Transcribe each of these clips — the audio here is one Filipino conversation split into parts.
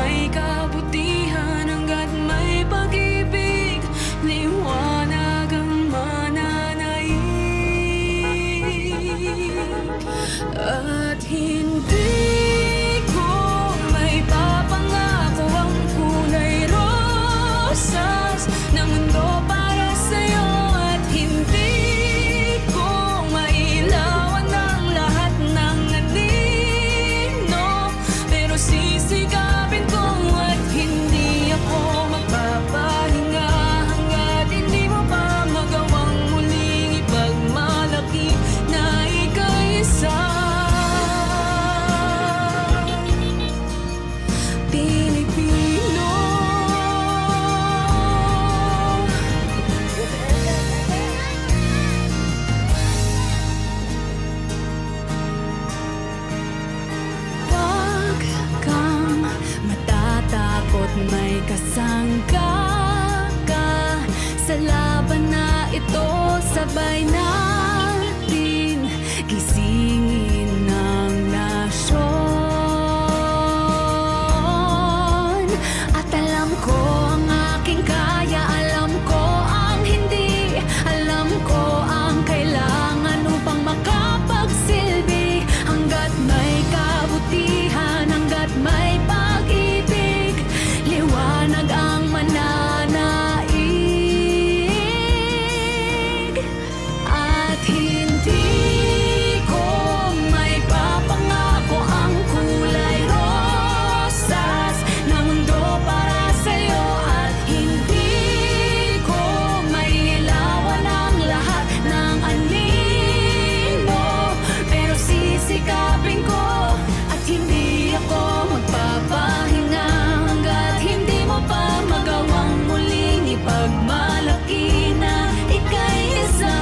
may kabutihan, hanggat may pag-ibig, liwanag ang mananaig. At hindi ko may papangako ang kulay rosas ng mundo para sa'yo, at hindi ko mailawan ang lahat ng anino, pero sisigapin ko at hindi ako magpapahinga hanggat hindi mo pa magawang muling ipagmalaki na ika'y isa. Pilipino. Huwag kang matatakot, may kasangga ka sa laban na ito. Sabay natin gisingin ng nasyon. At alam ko ang aking kaya, alam ko ang hindi, alam ko ang kailangan upang makapagsilbi. Hanggat may kabutihan, hanggat may pag-ibig, liwanag ang mananaig. At hindi ko may papangako ang kulay rosas ng mundo para sa'yo, at hindi ko mailawan ang lahat ng anino, pero sisikapin ko at hindi ako magpapahinga hanggat hindi mo pa magawang muling ipagmalaki na ika'y isa.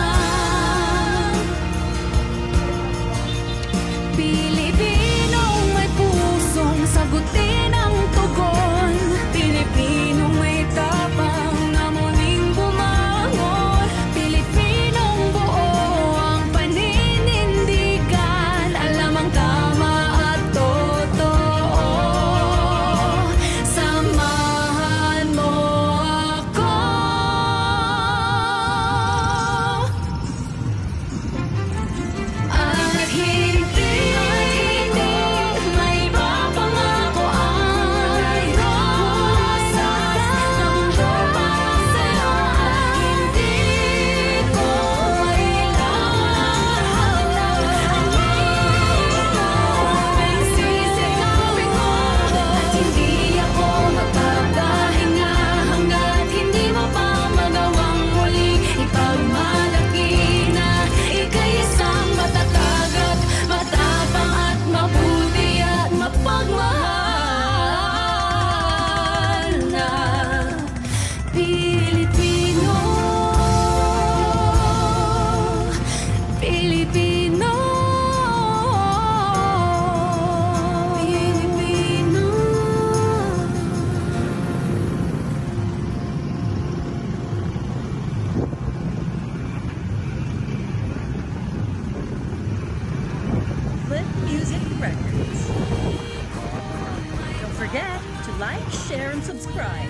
Pilipinong may pusong sagutin ang tugon, Pilipinong may tapang na muling bumangon, Pilipinong buo ang paninindigan, alam ang tama at totoo. Samahan mo ako. At hindi may papangako ang rosas ng mundo para sa'yo, at hindi ko mailawan ang anino, pero sisikapin ko at hindi ako magpapahinga hanggat hindi mo pa magawang muling ipagmalaki na ika'y isang matatag at matapang at mabuti at mapagmahal na Pilipino. Pilipino. Pilipino. Flip Music Records. Don't forget to like, share, and subscribe.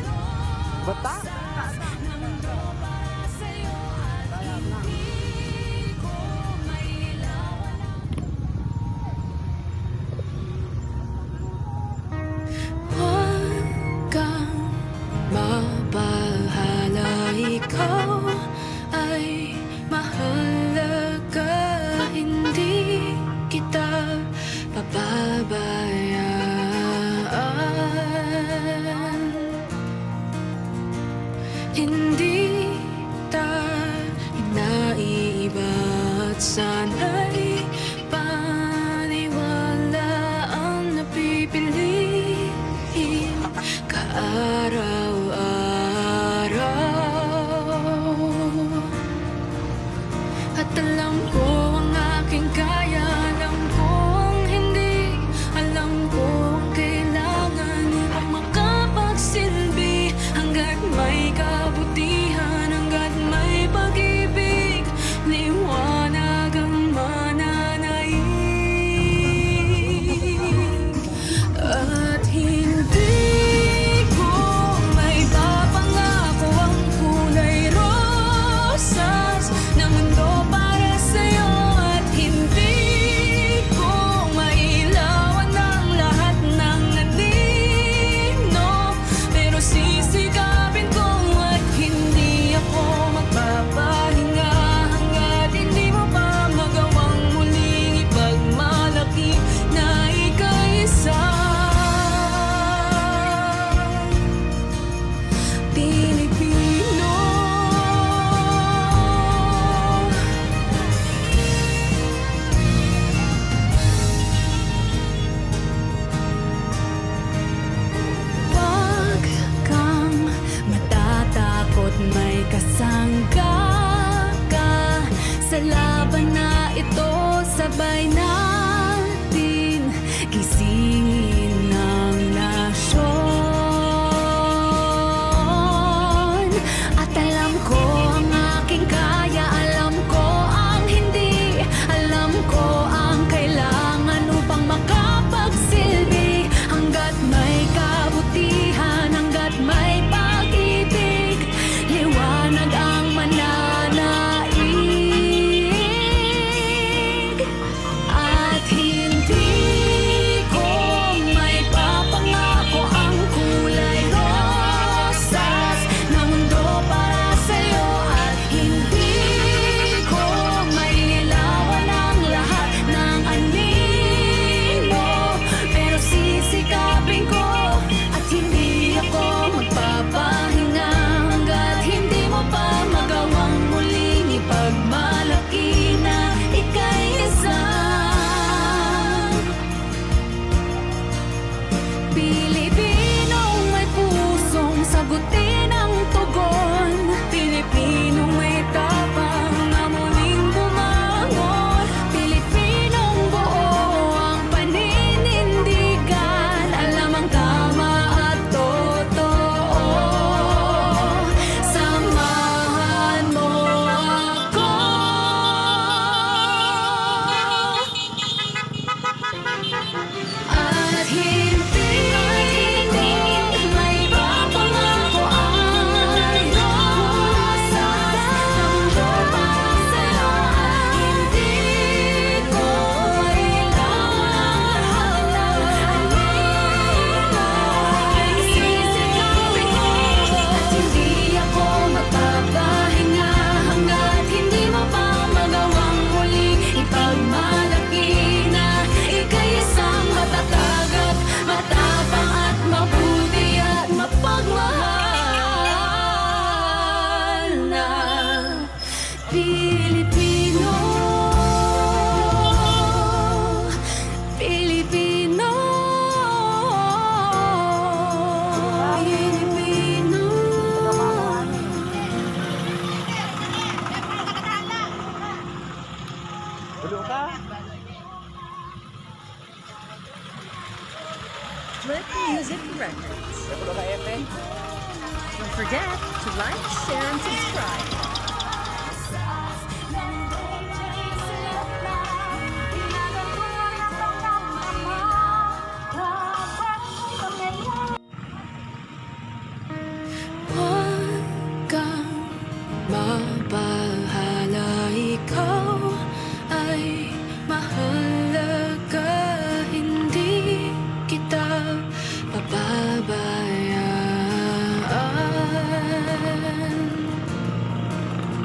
Huwag kang mabahala, ikaw ay mahalaga, hindi kita pababayaan. Hindi tayo naiiba at sana'y paniwala ang napipiliin kaaraw-araw. At alam ko ang aking kaya, alam ko ang hindi, alam ko ang kailangan upang makapagsilbi hanggat may kabuti. Records. Don't forget to like, share, and subscribe. Huwag kang mabahala, ikaw ay mahalaga, hindi kita pababayaan.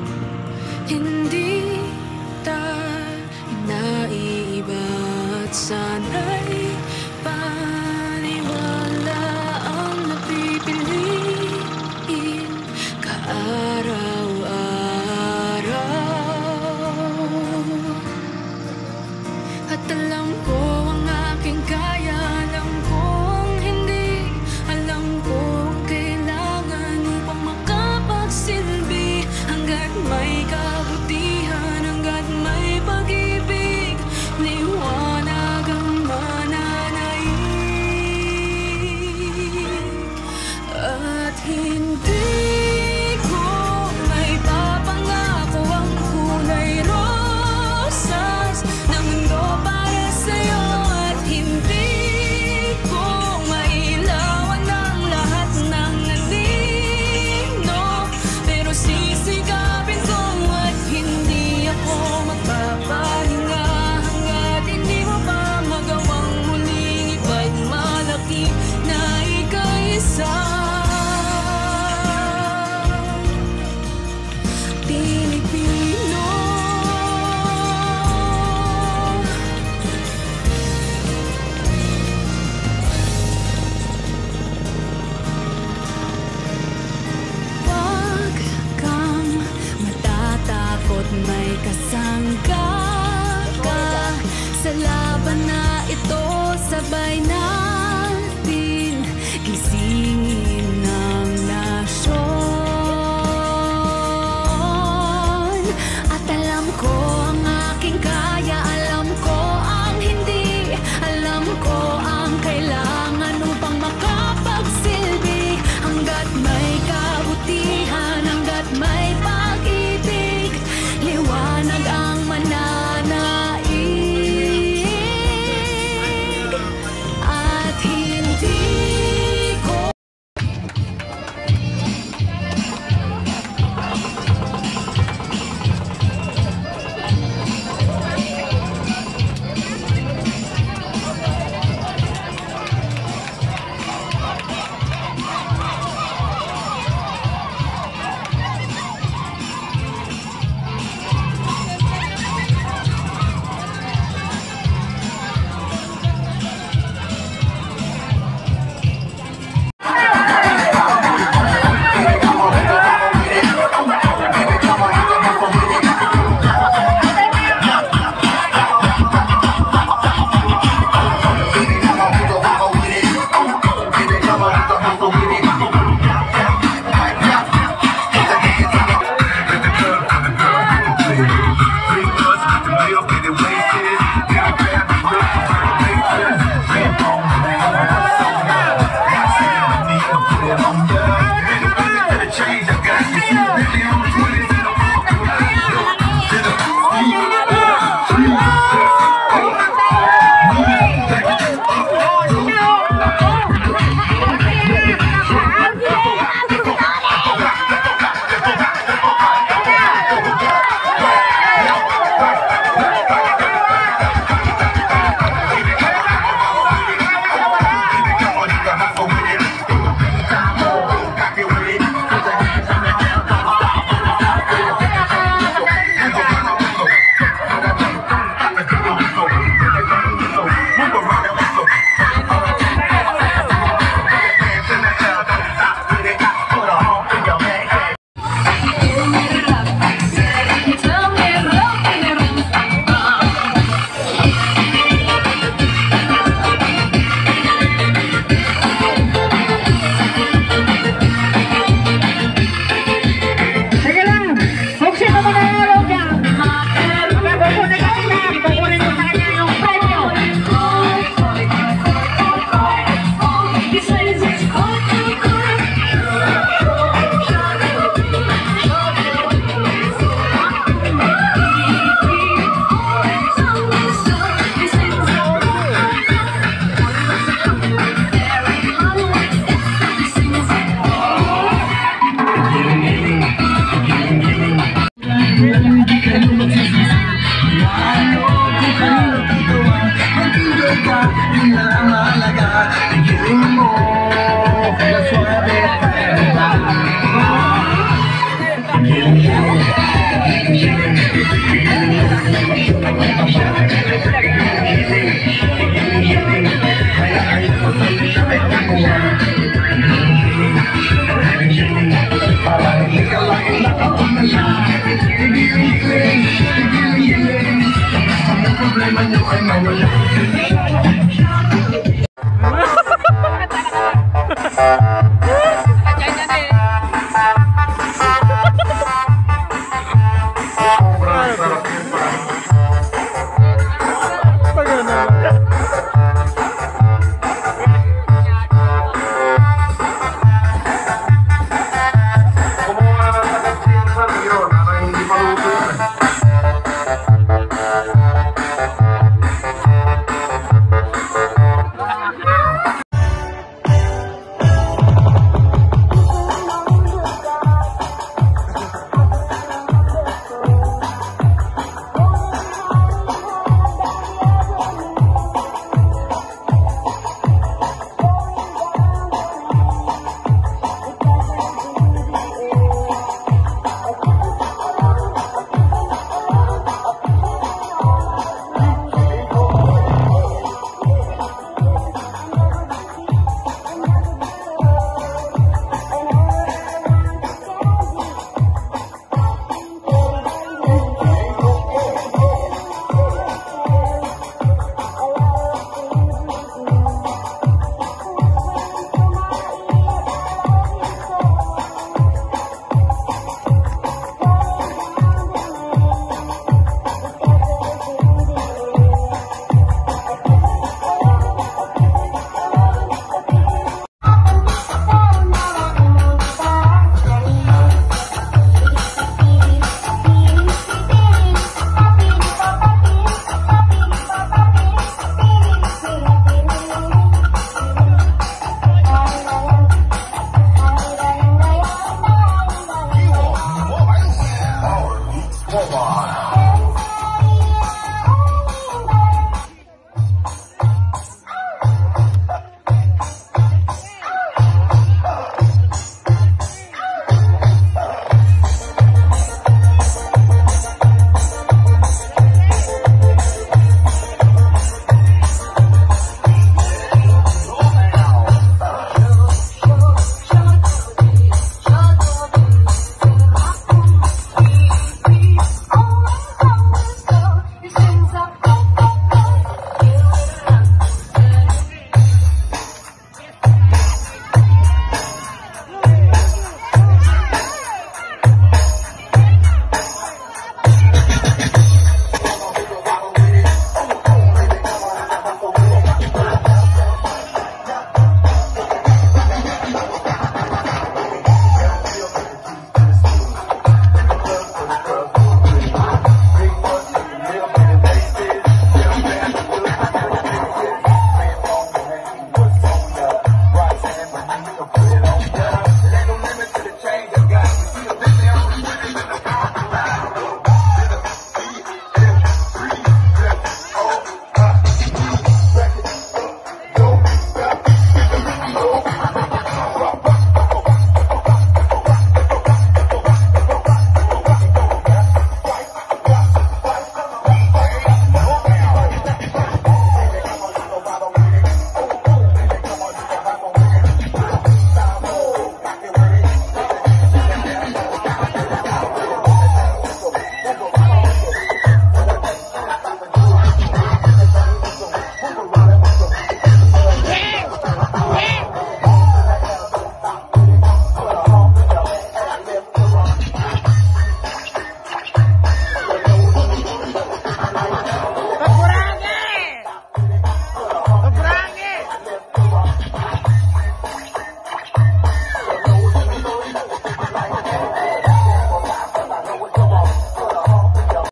naman yung ay mawala.